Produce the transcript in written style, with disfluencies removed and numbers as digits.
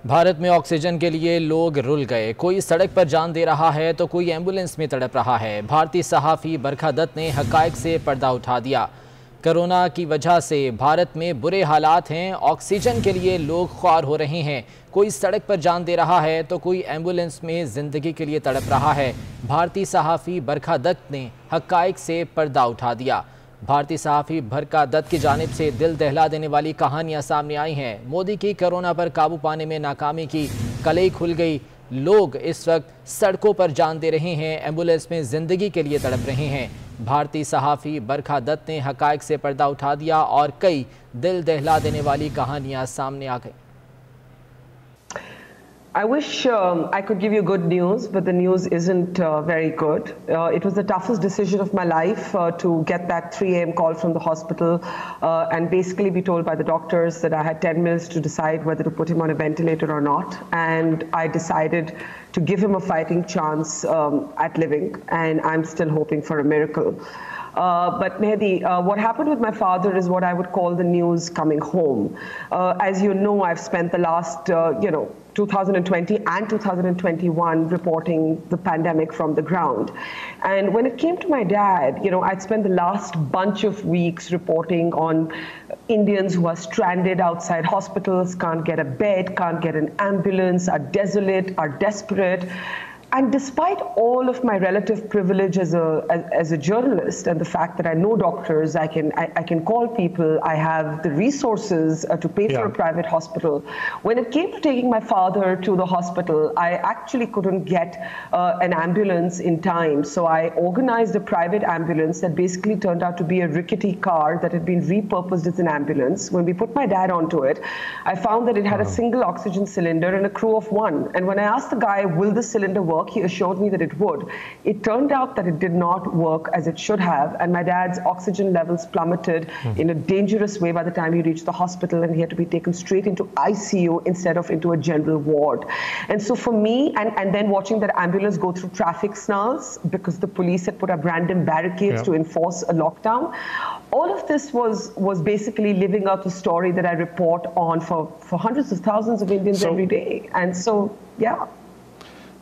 भारत में ऑक्सीजन के लिए लोग रुल गए। कोई सड़क पर जान दे रहा है तो कोई एम्बुलेंस में तड़प रहा है। भारतीय सहाफ़ी बरखा दत्त ने हक़ाइक़ से पर्दा उठा दिया। कोरोना की वजह से भारत में बुरे हालात हैं। ऑक्सीजन के लिए लोग ख्वार हो रहे हैं। कोई सड़क पर जान दे रहा है तो कोई एम्बुलेंस में ज़िंदगी के लिए तड़प रहा है। भारतीय सहाफ़ी बरखा दत्त ने हक़ाइक़ से पर्दा उठा दिया। भारतीय सहाफ़ी बरखा दत्त की जानिब से दिल दहला देने वाली कहानियां सामने आई हैं। मोदी की कोरोना पर काबू पाने में नाकामी की कलई खुल गई। लोग इस वक्त सड़कों पर जान दे रहे हैं, एम्बुलेंस में ज़िंदगी के लिए तड़प रहे हैं। भारतीय सहाफ़ी बरखा दत्त ने हक़ाइक़ से पर्दा उठा दिया और कई दिल दहला देने वाली कहानियां सामने आ गई। I wish I could give you good news, but the news isn't very good. It was the toughest decision of my life to get that 3 a.m. call from the hospital and basically be told by the doctors that I had 10 minutes to decide whether to put him on a ventilator or not. And I decided to give him a fighting chance at living, and I'm still hoping for a miracle. But Mehdi, what happened with my father is what I would call the news coming home. As you know, I've spent the last, 2020 and 2021 reporting the pandemic from the ground. And when it came to my dad, I'd spent the last bunch of weeks reporting on Indians who are stranded outside hospitals, can't get a bed, can't get an ambulance, are desolate, are desperate. And despite all of my relative privilege as a journalist and the fact that I know doctors, I can call people, I have the resources to pay for a private hospital. When it came to taking my father to the hospital, I actually couldn't get an ambulance in time. So I organized a private ambulance that basically turned out to be a rickety car that had been repurposed as an ambulance. When we put my dad onto it, I found that it had a single oxygen cylinder and a crew of 1. And when I asked the guy, will the cylinder work? He assured me that it would. It turned out that it did not work as it should have, and my dad's oxygen levels plummeted in a dangerous way by the time he reached the hospital, and he had to be taken straight into ICU instead of into a general ward. And so for me, and then watching that ambulance go through traffic snarls because the police had put up random barricades to enforce a lockdown, all of this was basically living out the story that I report on for hundreds of thousands of Indians every day. And so, yeah.